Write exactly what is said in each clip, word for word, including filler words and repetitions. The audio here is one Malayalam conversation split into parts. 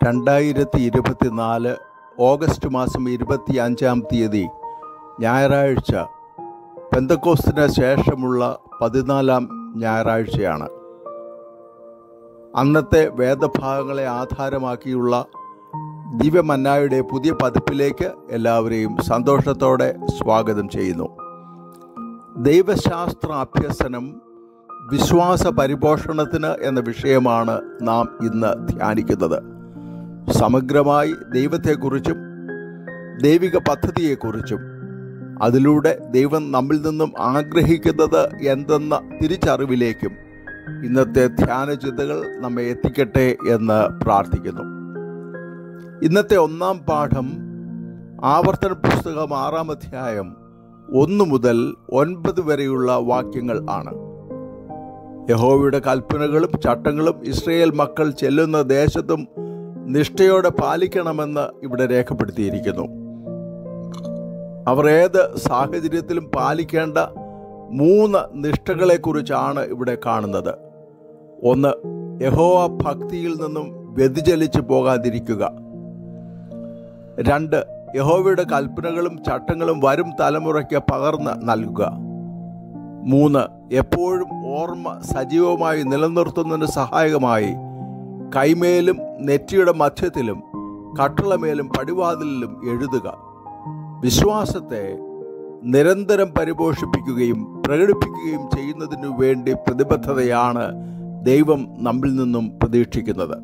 രണ്ടായിരത്തി ഇരുപത്തി നാല് ഓഗസ്റ്റ് മാസം ഇരുപത്തി അഞ്ചാം തീയതി ഞായറാഴ്ച, പെന്തക്കോസ്തിന് ശേഷമുള്ള പതിനാലാം ഞായറാഴ്ചയാണ്. അന്നത്തെ വേദഭാഗങ്ങളെ ആധാരമാക്കിയുള്ള ദിവ്യമന്നായുടെ പുതിയ പതിപ്പിലേക്ക് എല്ലാവരെയും സന്തോഷത്തോടെ സ്വാഗതം ചെയ്യുന്നു. ദൈവശാസ്ത്ര അഭ്യസനം വിശ്വാസ പരിപോഷണത്തിന് എന്ന വിഷയമാണ് നാം ഇന്ന് ധ്യാനിക്കുന്നത്. സമഗ്രമായി ദൈവത്തെക്കുറിച്ചും ദൈവിക പദ്ധതിയെക്കുറിച്ചും അതിലൂടെ ദൈവം നമ്മിൽ നിന്നും ആഗ്രഹിക്കുന്നത് എന്തെന്ന തിരിച്ചറിവിലേക്കും ഇന്നത്തെ ധ്യാന ചിന്തകൾ നമ്മെ എത്തിക്കട്ടെ എന്ന് പ്രാർത്ഥിക്കുന്നു. ഇന്നത്തെ ഒന്നാം പാഠം ആവർത്തന പുസ്തകം ആറാം അധ്യായം ഒന്ന് മുതൽ ഒൻപത് വരെയുള്ള വാക്യങ്ങൾ ആണ്. യഹോവയുടെ കൽപ്പനകളും ചട്ടങ്ങളും ഇസ്രായേൽ മക്കൾ ചെല്ലുന്ന ദേശത്തും നിഷ്ഠയോടെ പാലിക്കണമെന്ന് ഇവിടെ രേഖപ്പെടുത്തിയിരിക്കുന്നു. അവർ ഏത് സാഹചര്യത്തിലും പാലിക്കേണ്ട മൂന്ന് നിഷ്ഠകളെക്കുറിച്ചാണ് ഇവിടെ കാണുന്നത്. ഒന്ന്, യഹോവ ഭക്തിയിൽ നിന്നും വ്യതിചലിച്ചു പോകാതിരിക്കുക. രണ്ട്, യഹോവയുടെ കൽപ്പനകളും ചട്ടങ്ങളും വരും തലമുറയ്ക്ക് പകർന്ന് നൽകുക. മൂന്ന്, എപ്പോഴും ഓർമ്മ സജീവമായി നിലനിർത്തുന്നതിന് സഹായകമായി കൈമേലും നെറ്റിയുടെ മധ്യത്തിലും കട്ടളമേലും പടിവാതിലിലും എഴുതുക. വിശ്വാസത്തെ നിരന്തരം പരിപോഷിപ്പിക്കുകയും പ്രകടിപ്പിക്കുകയും ചെയ്യുന്നതിനു വേണ്ടി പ്രതിബദ്ധതയാണ് ദൈവം നമ്മിൽ നിന്നും പ്രതീക്ഷിക്കുന്നത്.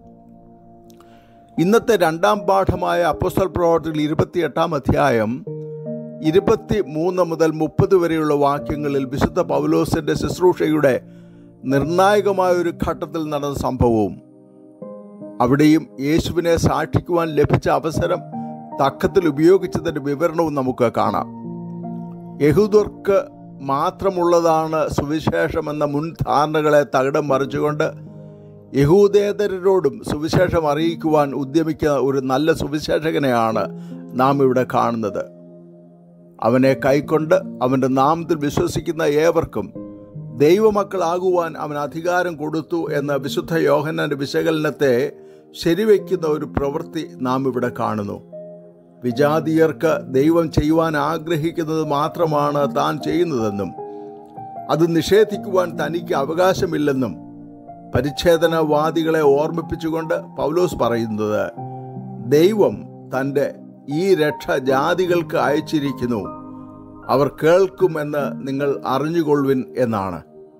ഇന്നത്തെ രണ്ടാം പാഠമായ അപ്പോസ്തല പ്രവർത്തികൾ ഇരുപത്തിയെട്ടാം അധ്യായം ഇരുപത്തി മൂന്ന് മുതൽ മുപ്പത് വരെയുള്ള വാക്യങ്ങളിൽ വിശുദ്ധ പൗലോസിന്റെ ശുശ്രൂഷയുടെ നിർണായകമായ ഒരു ഘട്ടത്തിൽ നടന്ന സംഭവവും അവിടെയും യേശുവിനെ സാക്ഷിക്കുവാൻ ലഭിച്ച അവസരം തക്കത്തിൽ ഉപയോഗിച്ചതിൻ്റെ വിവരണവും നമുക്ക് കാണാം. യഹൂദർക്ക് മാത്രമുള്ളതാണ് സുവിശേഷം എന്ന മുൻധാരണകളെ തകിടം മറിച്ചുകൊണ്ട് യഹൂദേതരരോടും സുവിശേഷം അറിയിക്കുവാൻ ഉദ്യമിക്കുന്ന ഒരു നല്ല സുവിശേഷകനെയാണ് നാം ഇവിടെ കാണുന്നത്. അവനെ കൈക്കൊണ്ട് അവൻ്റെ നാമത്തിൽ വിശ്വസിക്കുന്ന ഏവർക്കും ദൈവമക്കളാകുവാൻ അവൻ അധികാരം കൊടുത്തു എന്ന വിശുദ്ധ യോഹന്നാന്റെ വിശകലനത്തെ ശരിവയ്ക്കുന്ന ഒരു പ്രവൃത്തി നാം ഇവിടെ കാണുന്നു. വിജാതീയർക്ക് ദൈവം ചെയ്യുവാൻ ആഗ്രഹിക്കുന്നത് മാത്രമാണ് താൻ ചെയ്യുന്നതെന്നും അത് നിഷേധിക്കുവാൻ തനിക്ക് അവകാശമില്ലെന്നും പരിച്ഛേദനവാദികളെ ഓർമ്മിപ്പിച്ചുകൊണ്ട് പൗലോസ് പറയുന്നത്, ദൈവം തൻ്റെ ഈ രക്ഷ ജാതികൾക്ക് അയച്ചിരിക്കുന്നു, അവർ കേൾക്കുമെന്ന് നിങ്ങൾ അറിഞ്ഞുകൊള്ളുവിൻ എന്നാണ്.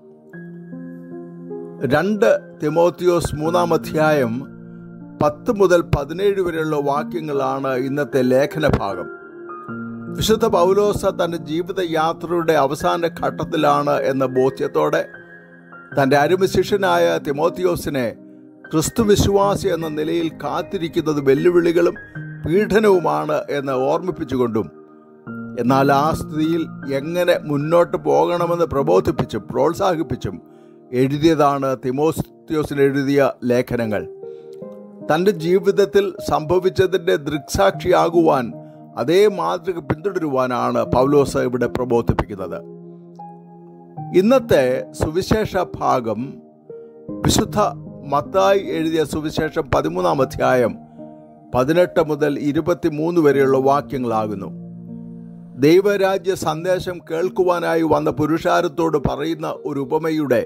രണ്ട് തിമോത്തിയോസ് മൂന്നാം അധ്യായം പത്ത് മുതൽ പതിനേഴ് വരെയുള്ള വാക്യങ്ങളാണ് ഇന്നത്തെ ലേഖന ഭാഗം. വിശുദ്ധ പൗലോസ് തൻ്റെ ജീവിതയാത്രയുടെ അവസാന ഘട്ടത്തിലാണ് എന്ന ബോധ്യത്തോടെ തൻ്റെ അരുമശിഷ്യനായ തിമോത്തിയോസിനെ ക്രിസ്തുവിശ്വാസി എന്ന നിലയിൽ കാത്തിരിക്കുന്നത് വെല്ലുവിളികളും പീഡനവുമാണ് എന്ന് ഓർമ്മിപ്പിച്ചുകൊണ്ടും എന്നാൽ ആ സ്ഥിതിയിൽ എങ്ങനെ മുന്നോട്ട് പോകണമെന്ന് പ്രബോധിപ്പിച്ചും പ്രോത്സാഹിപ്പിച്ചും എഴുതിയതാണ് തിമോത്തിയോസിന് എഴുതിയ ലേഖനങ്ങൾ. തൻ്റെ ജീവിതത്തിൽ സംഭവിച്ചതിൻ്റെ ദൃക്സാക്ഷിയാകുവാൻ അതേ മാതൃക പിന്തുടരുവാനാണ് പൗലോസ് ഇവിടെ പ്രബോധിപ്പിക്കുന്നത്. ഇന്നത്തെ സുവിശേഷ ഭാഗം വിശുദ്ധ മത്തായി എഴുതിയ സുവിശേഷം പതിമൂന്നാം അധ്യായം പതിനെട്ട് മുതൽ ഇരുപത്തി മൂന്ന് വരെയുള്ള വാക്യങ്ങളാകുന്നു. ദൈവരാജ്യ സന്ദേശം കേൾക്കുവാനായി വന്ന പുരുഷാരത്തോട് പറയുന്ന ഒരു ഉപമയുടെ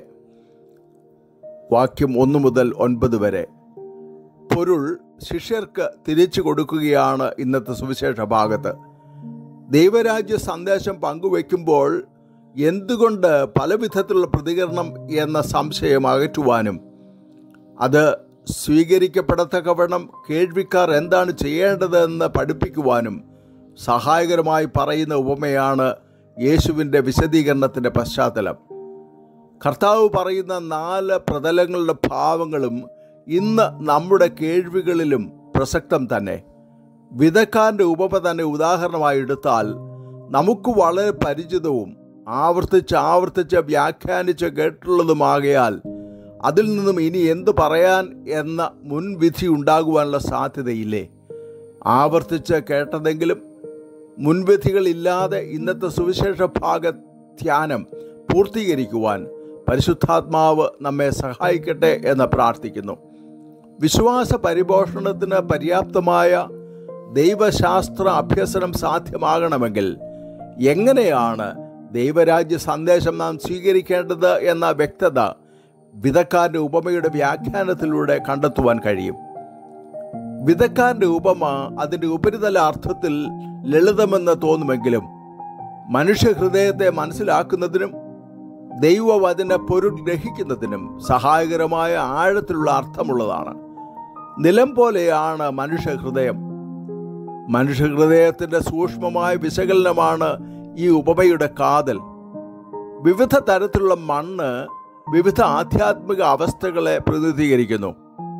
വാക്യം ഒന്ന് മുതൽ ഒൻപത് വരെ. പൊരുൾ ശിഷ്യർക്ക് തിരിച്ചു കൊടുക്കുകയാണ് ഇന്നത്തെ സുവിശേഷ ഭാഗത്ത്. ദൈവരാജ്യ സന്ദേശം പങ്കുവയ്ക്കുമ്പോൾ എന്തുകൊണ്ട് പല വിധത്തിലുള്ള പ്രതികരണം എന്ന സംശയം അകറ്റുവാനും അത് സ്വീകരിക്കപ്പെടത്തക്കവണ്ണം കേൾവിക്കാർ എന്താണ് ചെയ്യേണ്ടതെന്ന് പഠിപ്പിക്കുവാനും സഹായകരമായി പറയുന്ന ഉപമയാണ് യേശുവിൻ്റെ വിശദീകരണത്തിൻ്റെ പശ്ചാത്തലം. കർത്താവ് പറയുന്ന നാല് പ്രതലങ്ങളുടെ ഭാവങ്ങളും ഇന്ന് നമ്മുടെ കേൾവികളിലും പ്രസക്തം തന്നെ. വിതക്കാരൻ്റെ ഉപമ തന്നെ ഉദാഹരണമായി എടുത്താൽ നമുക്ക് വളരെ പരിചിതവും ആവർത്തിച്ച് ആവർത്തിച്ച് വ്യാഖ്യാനിച്ച് കേട്ടുള്ളതുമാകയാൽ അതിൽ നിന്നും ഇനി എന്ത് പറയാൻ എന്ന മുൻവിധി ഉണ്ടാകുവാനുള്ള സാധ്യതയില്ലേ? ആവർത്തിച്ച് കേട്ടതെങ്കിലും മുൻവിധികളില്ലാതെ ഇന്നത്തെ സുവിശേഷ ഭാഗ ധ്യാനം പൂർത്തീകരിക്കുവാൻ പരിശുദ്ധാത്മാവ് നമ്മെ സഹായിക്കട്ടെ എന്ന് പ്രാർത്ഥിക്കുന്നു. വിശ്വാസ പരിപോഷണത്തിന് പര്യാപ്തമായ ദൈവശാസ്ത്ര അഭ്യസനം സാധ്യമാകണമെങ്കിൽ എങ്ങനെയാണ് ദൈവരാജ്യ സന്ദേശം നാം സ്വീകരിക്കേണ്ടത് എന്ന വ്യക്തത വിതക്കാരൻ്റെ ഉപമയുടെ വ്യാഖ്യാനത്തിലൂടെ കണ്ടെത്തുവാൻ കഴിയും. വിതക്കാരൻ്റെ ഉപമ അതിൻ്റെ ഉപരിതല അർത്ഥത്തിൽ ലളിതമെന്ന് തോന്നുമെങ്കിലും മനുഷ്യഹൃദയത്തെ മനസ്സിലാക്കുന്നതിനും ദൈവവചന പൊരുൾ ഗ്രഹിക്കുന്നതിനും സഹായകരമായ ആഴത്തിലുള്ള അർത്ഥമുള്ളതാണ്. നിലം പോലെയാണ് മനുഷ്യഹൃദയം. മനുഷ്യഹൃദയത്തിൻ്റെ സൂക്ഷ്മമായ വിശകലനമാണ് ഈ ഉപമയുടെ കാതൽ. വിവിധ തരത്തിലുള്ള മണ്ണ് വിവിധ ആധ്യാത്മിക അവസ്ഥകളെ പ്രതിനിധീകരിക്കുന്നു.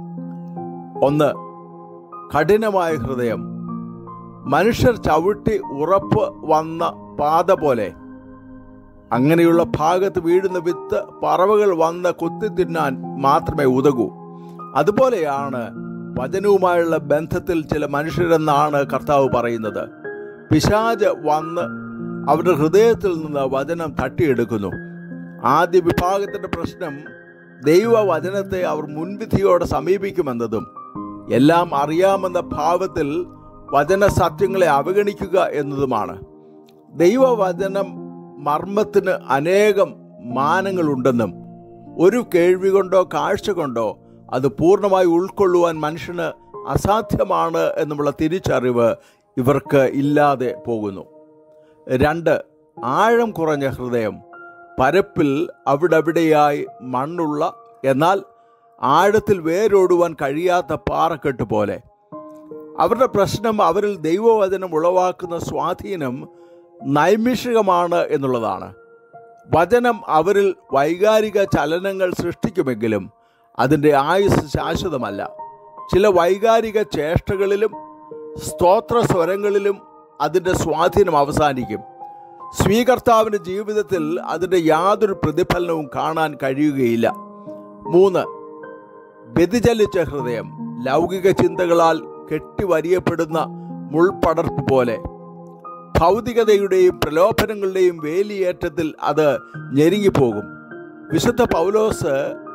ഒന്ന്, കഠിനമായ ഹൃദയം. മനുഷ്യർ ചവിട്ടി ഉറപ്പ് വന്ന പാത പോലെ. അങ്ങനെയുള്ള ഭാഗത്ത് വീഴുന്ന വിത്ത് പറവകൾ വന്ന് കൊത്തി തിന്നാൻ മാത്രമേ ഉതകൂ. അതുപോലെയാണ് വചനവുമായുള്ള ബന്ധത്തിൽ ചില മനുഷ്യരെന്നാണ് കർത്താവ് പറയുന്നത്. പിശാച് വന്ന് അവരുടെ ഹൃദയത്തിൽ നിന്ന് വചനം തട്ടിയെടുക്കുന്നു. ആദ്യ വിഭാഗത്തിൻ്റെ പ്രശ്നം ദൈവവചനത്തെ അവർ മുൻവിധിയോടെ സമീപിക്കുമെന്നതും എല്ലാം അറിയാമെന്ന ഭാവത്തിൽ വചന സത്യങ്ങളെ അവഗണിക്കുക എന്നതുമാണ്. ദൈവവചനം മർമ്മത്തിന് അനേകം മാനങ്ങളുണ്ടെന്നും ഒരു കേൾവി കൊണ്ടോ കാഴ്ച കൊണ്ടോ അത് പൂർണ്ണമായി ഉൾക്കൊള്ളുവാൻ മനുഷ്യന് അസാധ്യമാണ് എന്നുമുള്ള തിരിച്ചറിവ് ഇവർക്ക് ഇല്ലാതെ പോകുന്നു. രണ്ട്, ആഴം കുറഞ്ഞ ഹൃദയം. പരപ്പിൽ അവിടവിടെയായി മണ്ണുള്ള എന്നാൽ ആഴത്തിൽ വേരോടുവാൻ കഴിയാത്ത പാറക്കെട്ട് പോലെ. അവരുടെ പ്രശ്നം അവരിൽ ദൈവവചനം ഉളവാക്കുന്ന സ്വാധീനം നൈമിഷികമാണ് എന്നുള്ളതാണ്. വചനം അവരിൽ വൈകാരിക ചലനങ്ങൾ സൃഷ്ടിക്കുമെങ്കിലും അതിൻ്റെ ആയുസ് ശാശ്വതമല്ല. ചില വൈകാരിക ചേഷ്ടകളിലും സ്തോത്ര സ്വരങ്ങളിലും അതിൻ്റെ സ്വാധീനം അവസാനിക്കും. സ്വീകർത്താവിൻ്റെ ജീവിതത്തിൽ അതിൻ്റെ യാതൊരു പ്രതിഫലനവും കാണാൻ കഴിയുകയില്ല. മൂന്ന്, വ്യതിചലിച്ച ഹൃദയം. ലൗകിക ചിന്തകളാൽ കെട്ടിവരിയപ്പെടുന്ന മുൾപടർപ്പ് പോലെ. ഭൗതികതയുടെയും പ്രലോഭനങ്ങളുടെയും വേലിയേറ്റത്തിൽ അത് ഞെരുങ്ങിപ്പോകും. വിശുദ്ധ പൗലോസ്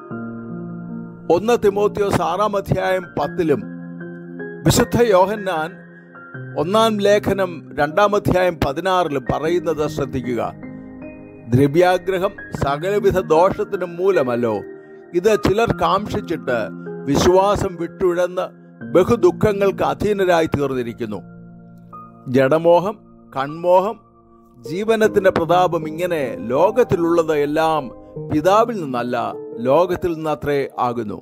ഒന്ന് തിമോത്തിയോസ് ആറാം അധ്യായം പത്തിലും വിശുദ്ധ യോഹന്നാൻ ഒന്നാം ലേഖനം രണ്ടാം അധ്യായം പതിനാറിലും പറയുന്നത് ശ്രദ്ധിക്കുക. ദ്രവ്യാഗ്രഹം സകലവിധ ദോഷത്തിനും മൂലമല്ലോ. ഇത് ചിലർ കാംക്ഷിച്ചിട്ട് വിശ്വാസം വിട്ടുഴന്ന് ബഹുദുഃഖങ്ങൾക്ക് അധീനരായി തീർന്നിരിക്കുന്നു. ജഡമോഹം, കൺമോഹം, ജീവനത്തിൻ്റെ പ്രതാപം, ഇങ്ങനെ ലോകത്തിലുള്ളത് എല്ലാം പിതാവിൽ നിന്നല്ല ലോകത്തിൽ നിന്നത്രേ ആകുന്നു.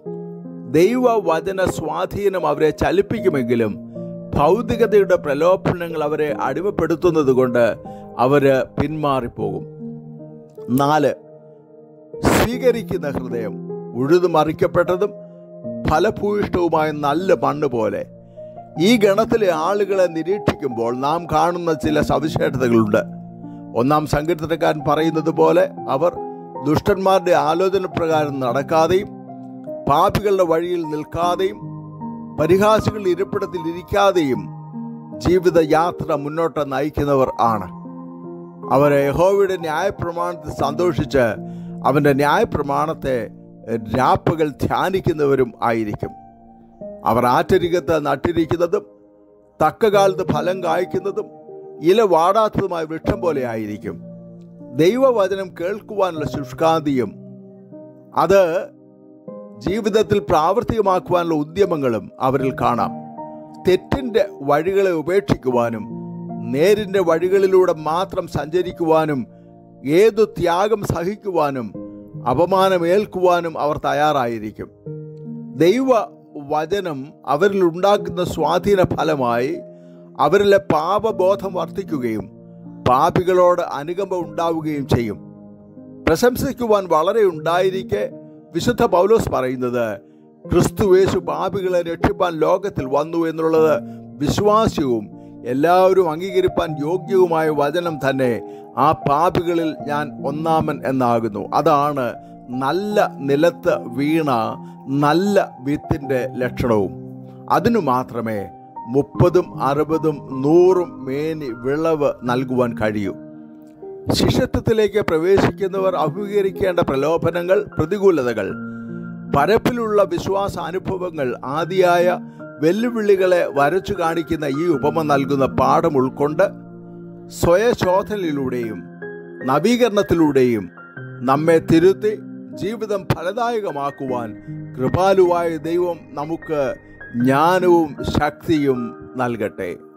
ദൈവവചന സ്വാധീനം അവരെ ചലിപ്പിക്കുമെങ്കിലും ഭൗതികതയുടെ പ്രലോഭനങ്ങൾ അവരെ അടിമപ്പെടുത്തുന്നത് കൊണ്ട് അവർ പിന്മാറിപ്പോകും. നാല്, സ്വീകരിക്കുന്ന ഹൃദയം. ഉഴുതുമറിക്കപ്പെട്ടതും ഫലഭൂയിഷ്ടവുമായ നല്ല മണ്ണ് പോലെ. ഈ ഗണത്തിലെ ആളുകളെ നിരീക്ഷിക്കുമ്പോൾ നാം കാണുന്ന ചില സവിശേഷതകളുണ്ട്. ഒന്നാം സങ്കീർത്തനക്കാരൻ പറയുന്നത് പോലെ അവർ ദുഷ്ടന്മാരുടെ ആലോചന പ്രകാരം നടക്കാതെയും പാപികളുടെ വഴിയിൽ നിൽക്കാതെയും പരിഹാസികളുടെ ഇരിപ്പിടത്തിൽ ഇരിക്കാതെയും ജീവിതയാത്ര മുന്നോട്ട് നയിക്കുന്നവർ ആണ്. അവർ യഹോവയുടെ ന്യായപ്രമാണത്തിൽ സന്തോഷിച്ച് അവൻ്റെ ന്യായപ്രമാണത്തെ രാപ്പകൽ ധ്യാനിക്കുന്നവരും ആയിരിക്കും. അവർ ആറ്റരികത്ത് നട്ടിരിക്കുന്നതും തക്കകാലത്ത് ഫലം കായ്ക്കുന്നതും ഇല വാടാത്തതുമായ വൃക്ഷം പോലെ ആയിരിക്കും. ദൈവവചനം കേൾക്കുവാനുള്ള ശുഷ്കാന്തിയും അത് ജീവിതത്തിൽ പ്രാവർത്തികമാക്കുവാനുള്ള ഉദ്യമങ്ങളും അവരിൽ കാണാം. തെറ്റിൻ്റെ വഴികളെ ഉപേക്ഷിക്കുവാനും നേരിൻ്റെ വഴികളിലൂടെ മാത്രം സഞ്ചരിക്കുവാനും ഏതു ത്യാഗം സഹിക്കുവാനും അപമാനമേൽക്കുവാനും അവർ തയ്യാറായിരിക്കും. ദൈവ വചനം അവരിൽ ഉണ്ടാക്കുന്ന സ്വാധീന ഫലമായി അവരിലെ പാപബോധം വർദ്ധിക്കുകയും പാപികളോട് അനുകമ്പ ഉണ്ടാവുകയും ചെയ്യും. പ്രശംസിക്കുവാൻ വളരെ ഉണ്ടായിരിക്കെ വിശുദ്ധ പൗലോസ് പറയുന്നത് ക്രിസ്തുയേശു പാപികളെ രക്ഷിപ്പാൻ ലോകത്തിൽ വന്നു എന്നുള്ളത് വിശ്വാസ്യവും എല്ലാവരും അംഗീകരിപ്പാൻ യോഗ്യവുമായ വചനം തന്നെ ആ പാപികളിൽ ഞാൻ ഒന്നാമൻ എന്നാകുന്നു. അതാണ് നല്ല നിലത്ത് വീണ നല്ല വിത്തിൻ്റെ ലക്ഷണവും. അതിനു മാത്രമേ മുപ്പതും അറുപതും നൂറും മേനി വിളവ് നൽകുവാൻ കഴിയൂ. ശിഷ്യത്വത്തിലേക്ക് പ്രവേശിക്കുന്നവർ അഭിമുഖീകരിക്കേണ്ട പ്രലോഭനങ്ങൾ, പ്രതികൂലതകൾ പരപ്പിലുള്ള വിശ്വാസ അനുഭവങ്ങൾ ആദിയായ വെല്ലുവിളികളെ വരച്ചു കാണിക്കുന്ന ഈ ഉപമ നൽകുന്ന പാഠം ഉൾക്കൊണ്ട് സ്വയശോധനയിലൂടെയും നവീകരണത്തിലൂടെയും നമ്മെ തിരുത്തി ജീവിതം ഫലദായകമാക്കുവാൻ കൃപാലുവായ ദൈവം നമുക്ക് ജ്ഞാനവും ശക്തിയും നൽകട്ടെ.